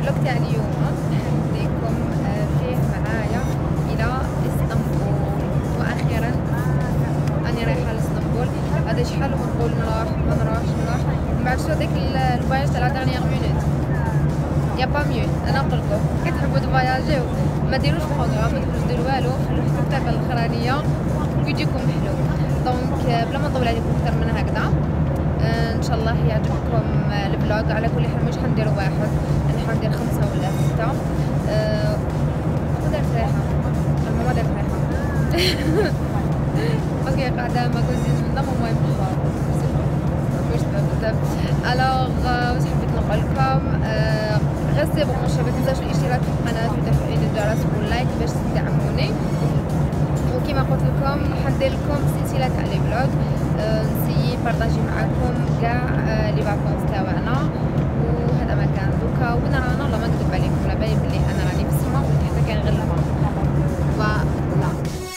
الفلوق تاع اليوم نحكيكم فيه معايا الى اسطنبول. واخيرا راني رايحه لاسطنبول. هذا شحال ونقول نروح ما نروحش من بعد شو ديك الفواياج تاع لا ديرنيير مينوت يا با ميو. انا نقول لكم كي تحبوا تفواياجيو ما ديروش بروغرام، ما تبغوش ديروا والو، خلوا الحقيقه الاخرانيه ويجيكم حلو. دونك بلا ما نطول عليكم اكثر من هكذا، ان شاء الله يعجبكم الفلوق. على كل حال مش حندير واحد، انا حندير 5 ولا 6. دارت ريحه الماما دارت ريحه باسكو قاعده ما كوزينش من دم وما يمخر بزاف. الوغ واش حبيت نقول لكم، غير سي بون شباب، متنساوش الاشتراك في القناه وتفعيل الجرس واللايك باش تدعموني. وكما قلت لكم حندير لكم سلسله تاع لي فلوغ، نسيي بارطاجي معكم كاع لي فاكونس تاعنا. وهذا ما كان دوكا وين رانا، والله ما نكذب عليكم، على بالي بلي انا راني في السما وحتى كان غير الماء. فوالا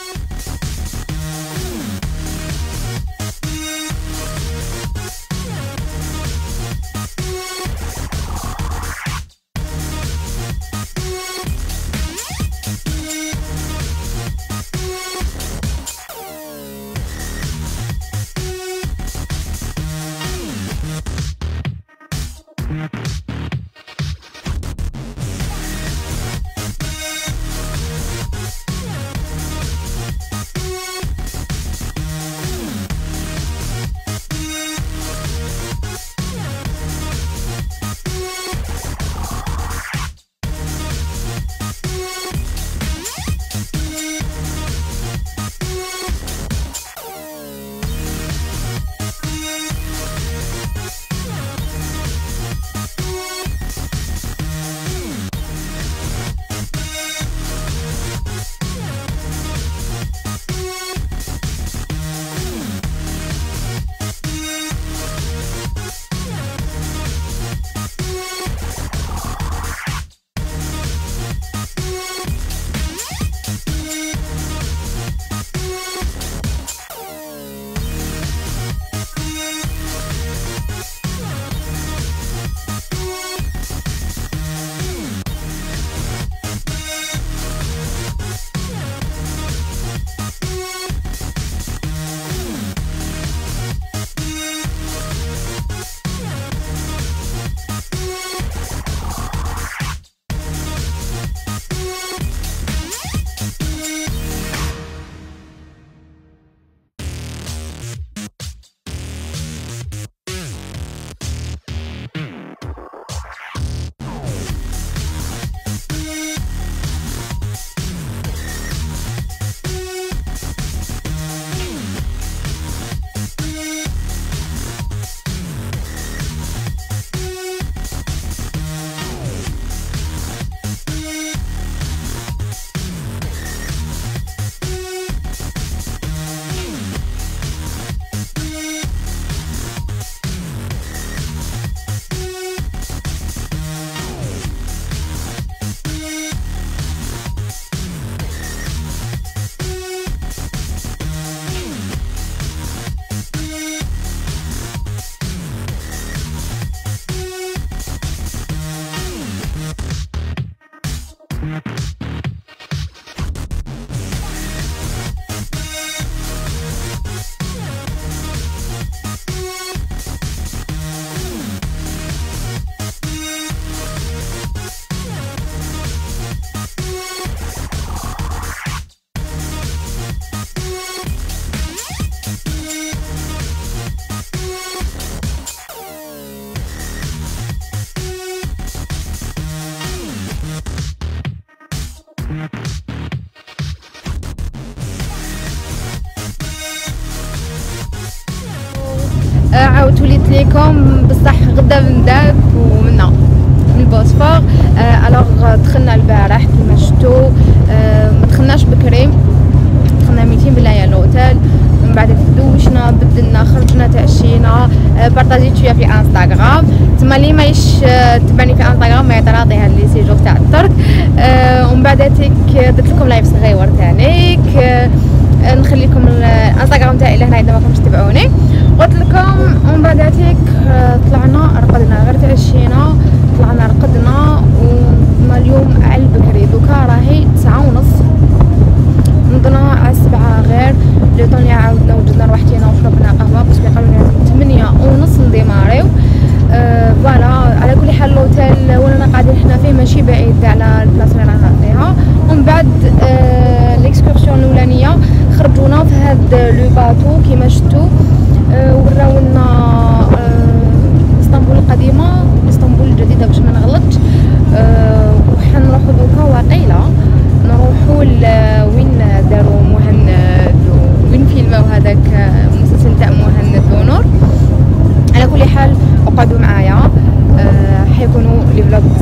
عاودت وليت ليكم بصح غدا من داك ومنا من البوسفور. الوغ دخلنا البارح كيما شفتوا، ما دخلناش بكري، دخلنا 200 بالله لوطيل. من بعد دوشنا بدلنا خرجنا تعشينا، بارطاجيت شويه في انستغرام. تما اللي مايش تبعني في انستغرام ما يتراضي هاد لي سيجور تاع الترك. ومن بعد درت لكم لايف صغيور تانيك، نخليكم الانستغرام تاعي لهنا اذا ما كنتوش تتبعوني. قلت لكم ومن بعد طلعنا رقدنا، غير تعشينا طلعنا رقدنا حنا فيه ماشي بعيد على البلاصه اللي رانا فيها. ومن بعد ليكسكورسيون الاولانيه خرجونا في هاد لو باتو كيما شفتوا، وراونا اسطنبول القديمه اسطنبول الجديده باش ما نغلطش. وحنروحوا دوكا واقيلا نروحوا وين داروا مهند وين فيلماو هذاك المسلسل تاع مهند ونور. على كل حال اقعدوا معايا، حيكونوا لي فلوغ